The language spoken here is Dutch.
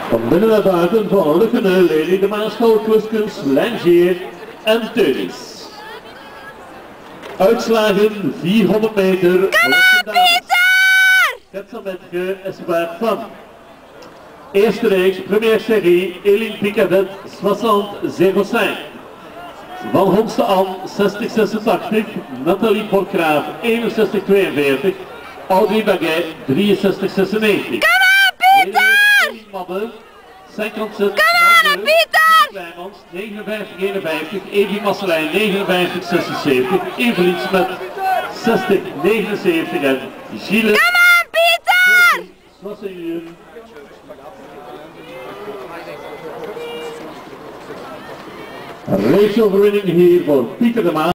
Van binnen naar buiten van Lukkene, Lely de Maaschool, Kluskunst, Langeer en Teunis. Uitslagen 400 meter. Kom aan, Pieter! Ketsametge Espoir van. Eerste reeks, première série, Eline Picadet, 60-05. Van Homste An, 60-86, Nathalie Porkraaf, 61-42, Audrey Baguet, 63-96. Kom aan, Pieter! Mannen, 57, Kom aan, Pieter! Kleimans, 59-51, Evie Masselijn, 59-76, Evelien Smet, 60-79 en Gilles. Kom aan, Pieter! Raceoverwinning hier voor Pieter de Maas.